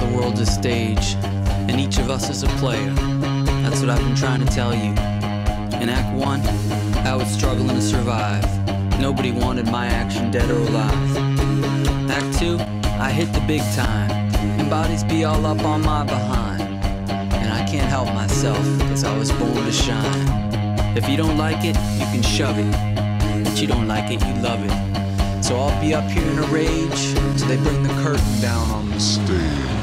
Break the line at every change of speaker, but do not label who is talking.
The world's a stage, and each of us is a player. That's what I've been trying to tell you. In Act 1, I was struggling to survive. Nobody wanted my action dead or alive. Act 2, I hit the big time, and bodies be all up on my behind. And I can't help myself, cause I was born to shine. If you don't like it, you can shove it. But you don't like it, you love it. So I'll be up here in a rage till they bring the curtain down on the stage.